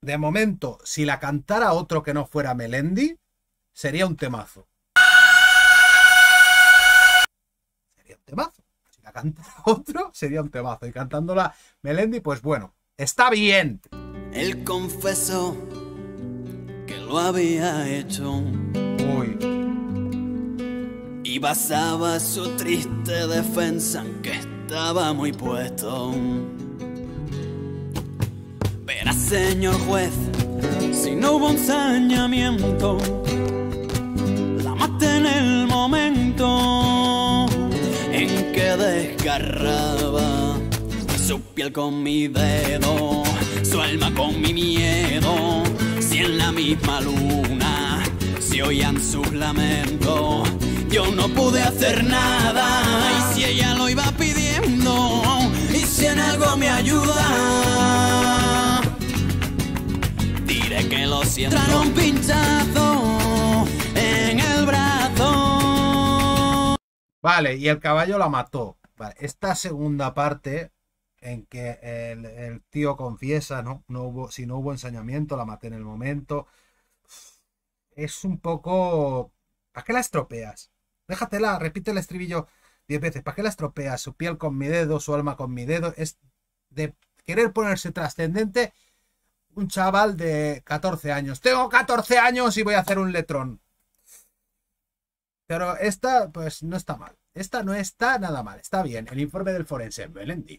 de momento, si la cantara otro que no fuera Melendi, sería un temazo. Sería un temazo. Si la cantara otro, sería un temazo. Y cantándola Melendi, pues bueno, está bien. Él confesó que lo había hecho. Uy. Y basaba su triste defensa en que estaba muy puesto. Verá, señor juez, si no hubo ensañamiento, la maté en el momento en que desgarraba su piel con mi dedo, su alma con mi miedo. Si en la misma luna se oían sus lamentos, yo no pude hacer nada. Y si ella lo iba pidiendo, y si en algo me ayuda, diré que lo siento. Trae un pinchazo en el brazo. Vale, y el caballo la mató. Vale, esta segunda parte en que el tío confiesa, ¿no? Si no hubo ensañamiento, la maté en el momento. Es un poco... ¿Para qué la estropeas? Déjatela, repite el estribillo 10 veces. ¿Para qué la estropeas? Su piel con mi dedo, su alma con mi dedo. Es de querer ponerse trascendente un chaval de 14 años. Tengo 14 años y voy a hacer un letrón. Pero esta, pues no está mal. Esta no está nada mal. Está bien. El informe del forense, Melendi.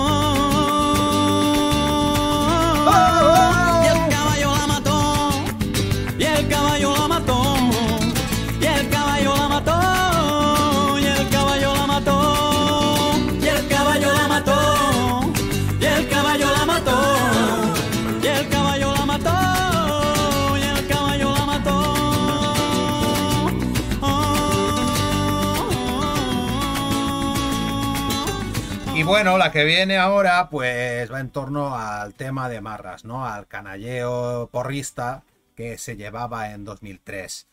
Y el caballo la mató. Y el caballo la mató. Y el caballo la mató. Y el caballo la mató. Y el caballo la mató. Y el caballo la mató. Y el caballo la mató. Y el caballo la mató. Y bueno, la que viene ahora, pues va en torno al tema de Marras, ¿no? Al canalleo porrista que se llevaba en 2003.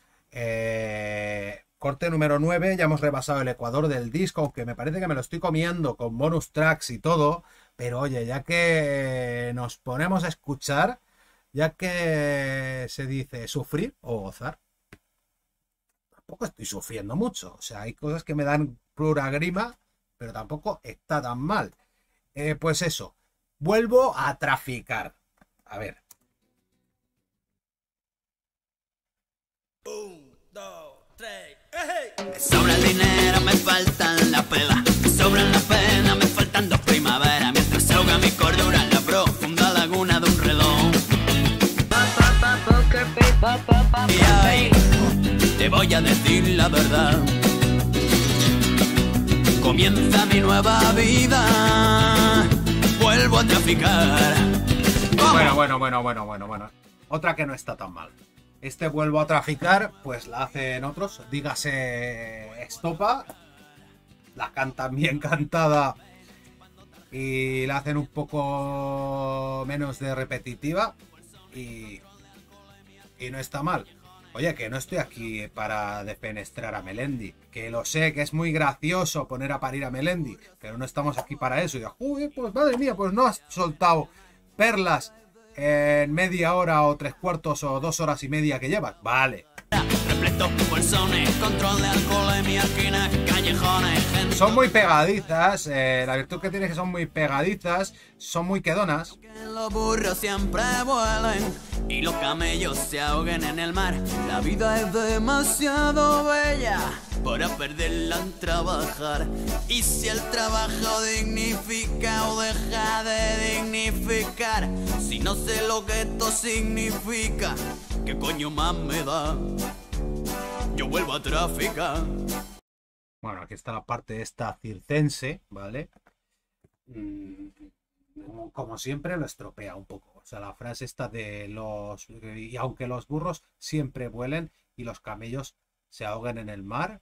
Corte número 9, ya hemos rebasado el ecuador del disco, aunque me parece que me lo estoy comiendo con bonus tracks y todo. Pero oye, ya que nos ponemos a escuchar, ya que se dice sufrir o gozar, tampoco estoy sufriendo mucho. O sea, hay cosas que me dan pura grima, pero tampoco está tan mal. Pues eso, vuelvo a traficar. A ver. 1, 2, 3, me sobra el dinero, me faltan la pela. Me sobran la pena, me faltan 2 primaveras. Mientras se ahoga mi cordura en la profunda laguna de un reloj. Y ahí te voy a decir la verdad. Comienza mi nueva vida. Vuelvo a traficar. Bueno. Otra que no está tan mal. Este vuelvo a traficar, pues la hacen otros. Dígase Estopa. La cantan bien cantada. Y la hacen un poco menos de repetitiva. Y no está mal. Oye, que no estoy aquí para defenestrar a Melendi. Que lo sé, que es muy gracioso poner a parir a Melendi. Pero no estamos aquí para eso. Y uy, pues madre mía, pues no has soltado perlas en media hora o 3/4 o 2 horas y media que llevas. Vale. Repleto bolsones, control de alcoholemia, esquinas, callejones, gente. Son muy pegadizas. La virtud que tiene es que son muy pegadizas. Son muy quedonas. Que los burros siempre vuelen y los camellos se ahoguen en el mar. La vida es demasiado bella para perderla en trabajar. Y si el trabajo dignifica o deja de dignificar, si no sé lo que esto significa, ¿qué coño más me da? Yo vuelvo a traficar. Bueno, aquí está la parte esta circense, ¿vale? Como siempre lo estropea un poco. O sea, la frase esta de los... Y aunque los burros siempre vuelen y los camellos se ahoguen en el mar.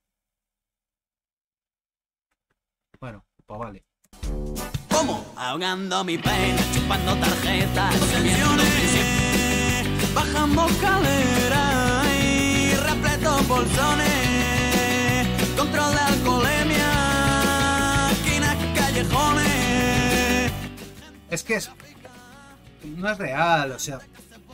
Bueno, pues vale. ¿Cómo? Ahogando mi pena, chupando tarjetas, pensiones, bajando escaleras y repleto bolsones, control de alcoholemia, esquinas, callejones. Es que no es real, o sea...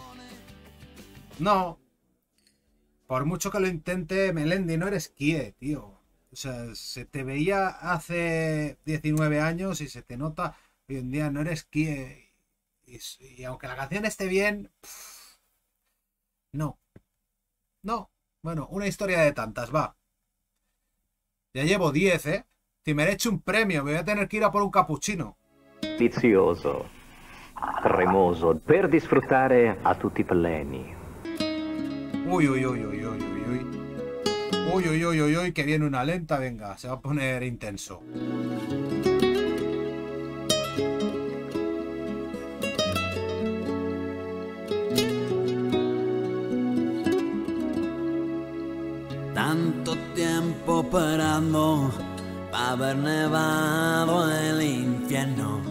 No. Por mucho que lo intente, Melendi, no eres Kie, tío. O sea, se te veía hace 19 años y se te nota hoy en día, no eres Kie. Y aunque la canción esté bien, no. No. Bueno, una historia de tantas, va. Ya llevo 10, ¿eh? Si merezco un premio, me voy a tener que ir a por un cappuccino. Delizioso, cremoso, per disfruttare a tutti i pleni. Uy, uy, uy, uy, uy, uy, uy. Uy, uy, uy, uy, uy, que viene una lenta, venga, se va a poner intenso. Tanto tiempo esperando para haber nevado el infierno.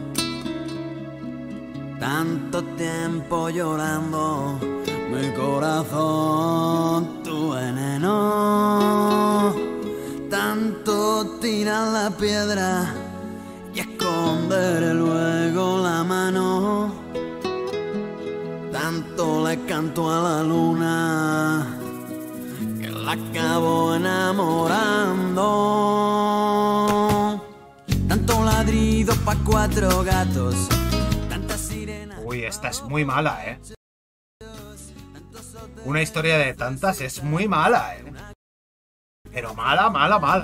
Tanto tiempo llorando, mi corazón, tu veneno. Tanto tirar la piedra y esconder luego la mano. Tanto le canto a la luna que la acabo enamorando. Tanto ladrido pa' 4 gatos. Uy, esta es muy mala, ¿eh? Una historia de tantas es muy mala, ¿eh? Pero mala, mala, mala.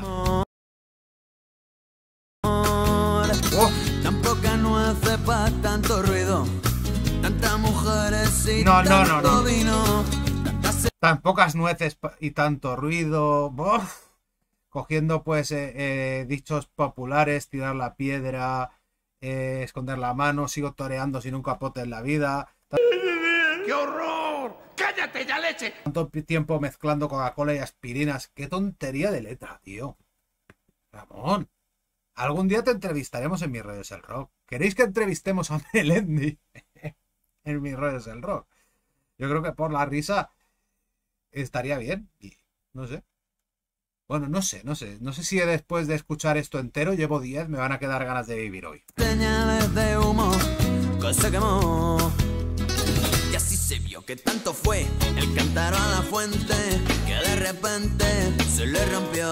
Oh. Tan poca nueces pa' tanto ruido. Tantas mujeres y no, tanto vino. Tan pocas nueces y tanto ruido. Uf. Cogiendo, pues, dichos populares, tirar la piedra... esconder la mano, sigo toreando sin un capote en la vida. ¡Qué horror! ¡Cállate ya, leche! Tanto tiempo mezclando Coca-Cola y aspirinas. ¡Qué tontería de letra, tío! Ramón, algún día te entrevistaremos en Mis Rollos el Rock. ¿Queréis que entrevistemos a Melendi en Mis Rollos el Rock? Yo creo que por la risa estaría bien. Y no sé. Bueno, no sé si después de escuchar esto entero, llevo 10, me van a quedar ganas de vivir hoy. Señales de humo que se quemó. Y así se vio que tanto fue el cántaro a la fuente que de repente se le rompió.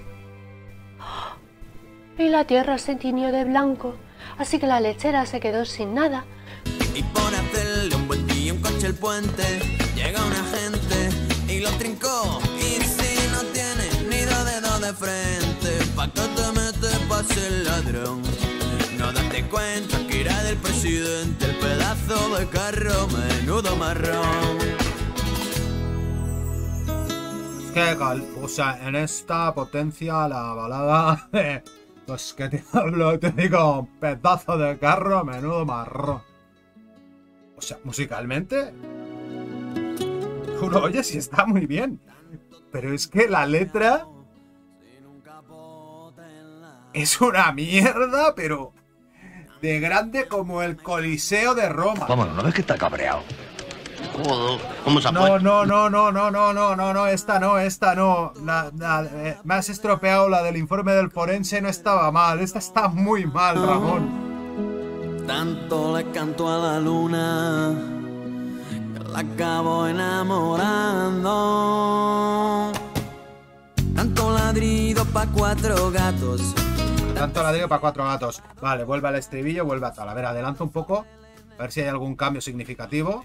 Y la tierra se tiñó de blanco, así que la lechera se quedó sin nada. Y por hacerle un buen día un coche el puente, llega una gente y lo trincó. Y si no tiene ni 2 dedos de frente, pa' que te metes pa' ser ladrón. No date cuenta que era del presidente el pedazo de carro menudo marrón. Que o sea, en esta potencia la balada, pues que te hablo, te digo, pedazo de carro menudo marrón. O sea, musicalmente, uno oye si está muy bien, pero es que la letra es una mierda, pero de grande como el Coliseo de Roma. Vámonos, ¿no ves que está cabreado? Joder, ¿cómo se ha No, esta no. Me has estropeado la del informe del forense, no estaba mal, esta está muy mal, Ramón. Tanto le canto a la luna que la acabo enamorando. Tanto ladrido pa' 4 gatos. Tanto ladrillo para 4 gatos. Vale, vuelve al estribillo, vuelve a tal. A ver, adelanto un poco. A ver si hay algún cambio significativo.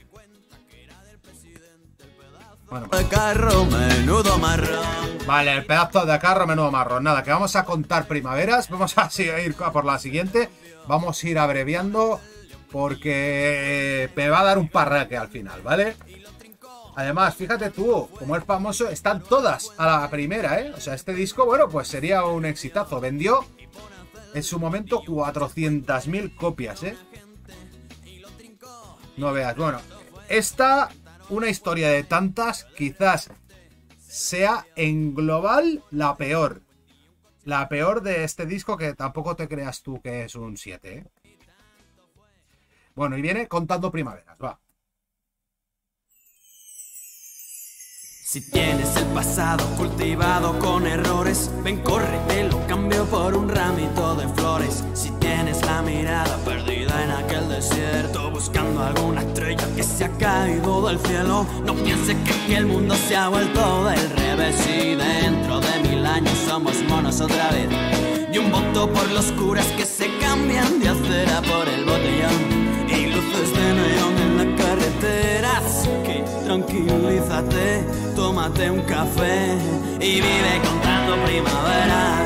Bueno, El carro menudo marrón. vale, el pedazo de carro menudo marrón. Nada, que vamos a contar primaveras. Vamos a ir por la siguiente. Vamos a ir abreviando porque me va a dar un parraque al final, ¿vale? Además, fíjate tú, como es famoso, están todas a la primera, ¿eh? O sea, este disco, bueno, pues sería un exitazo. Vendió en su momento 400.000 copias, ¿eh? No veas, bueno, esta, una historia de tantas, quizás sea en global la peor. La peor de este disco, que tampoco te creas tú que es un 7, ¿eh? Bueno, y viene contando primaveras, va. Si tienes el pasado cultivado con errores, ven, corre, te lo cambio por un ramito de flores. Si tienes la mirada perdida en aquel desierto, buscando alguna estrella que se ha caído del cielo, no pienses que el mundo se ha vuelto del revés. Y dentro de 1000 años somos monos otra vez. Y un voto por los curas que se cambian de acera por el botellón. Y luces de neón en la carretera. Así que tranquilízate, tómate un café y vive contando primaveras.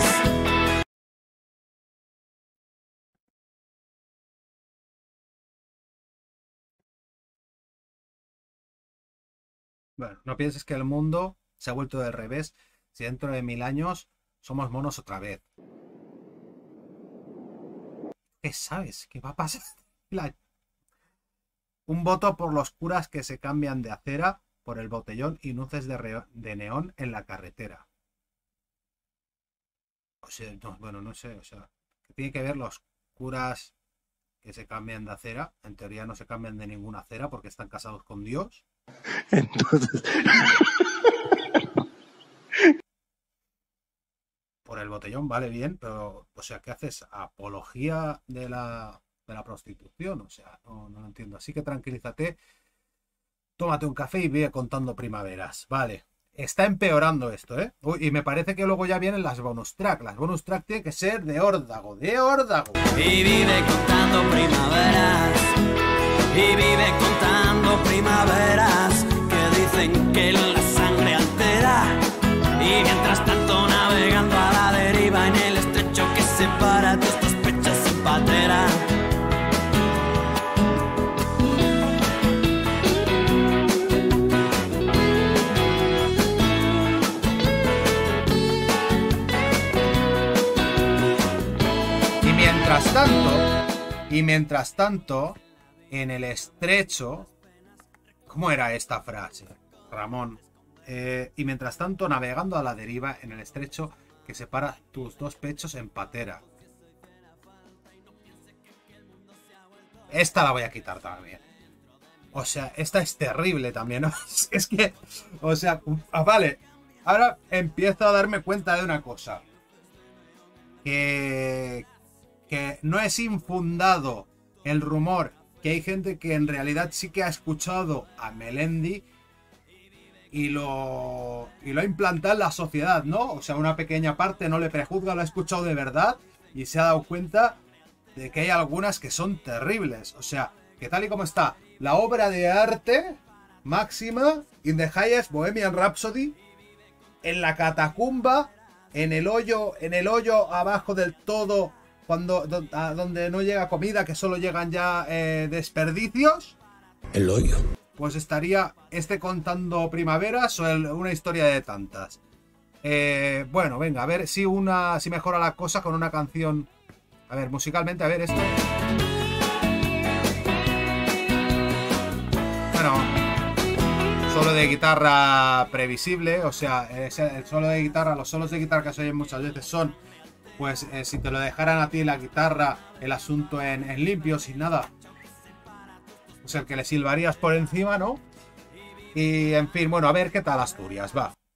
Bueno, no pienses que el mundo se ha vuelto del revés si dentro de 1000 años somos monos otra vez. ¿Qué sabes? ¿Qué va a pasar? Un voto por los curas que se cambian de acera por el botellón y luces de neón en la carretera. O sea, no, bueno, no sé, o sea, ¿qué tiene que ver los curas que se cambian de acera? En teoría no se cambian de ninguna acera porque están casados con Dios. Entonces, Por el botellón, vale, bien, pero, o sea, ¿qué haces? ¿Apología de la prostitución? O sea, no lo entiendo. Así que tranquilízate, tómate un café y ve contando primaveras. Vale, está empeorando esto, ¿eh? Uy, y me parece que luego ya vienen las bonus track. Las bonus track tienen que ser de órdago, de órdago. Y vive contando primaveras. Y vive contando primaveras que dicen que la sangre altera. Y mientras tanto navegando a la deriva en el estrecho que separa tus dos pechos sin patera. Y mientras tanto, en el estrecho, ¿cómo era esta frase, Ramón? Y mientras tanto, navegando a la deriva en el estrecho que separa tus dos pechos en patera. Esta la voy a quitar también. O sea, esta es terrible también, ¿no? Es que, o sea, vale. Ahora empiezo a darme cuenta de una cosa. Que no es infundado el rumor que hay gente que en realidad sí que ha escuchado a Melendi y lo ha implantado en la sociedad, ¿no? O sea, una pequeña parte no le prejuzga, lo ha escuchado de verdad y se ha dado cuenta de que hay algunas que son terribles. O sea, que tal y como está la obra de arte máxima, In the Highest Bohemian Rhapsody, en la catacumba, en el hoyo abajo del todo, donde no llega comida, que solo llegan ya desperdicios. el hoyo. Pues estaría contando primaveras o una historia de tantas. Bueno, venga, a ver si mejora la cosa con una canción. A ver, musicalmente, a ver esto. Bueno, solo de guitarra previsible, o sea, el solo de guitarra, los solos de guitarra que se oyen muchas veces son, pues, si te lo dejaran a ti la guitarra, el asunto en limpio, sin nada. Es el que le silbarías por encima, ¿no? Y en fin, bueno, a ver qué tal Asturias, va.